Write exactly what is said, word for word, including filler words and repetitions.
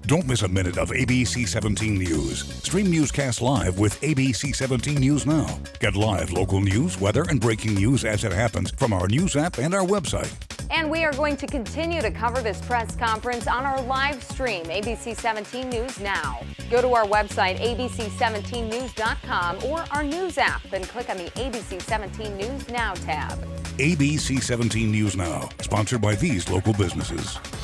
Don't miss a minute of A B C seventeen News. Stream newscast live with A B C seventeen News Now. Get live local news, weather, and breaking news as it happens from our news app and our website. And we are going to continue to cover this press conference on our live stream, A B C seventeen News Now. Go to our website, A B C seventeen news dot com, or our news app, then click on the A B C seventeen News Now tab. A B C seventeen News Now, sponsored by these local businesses.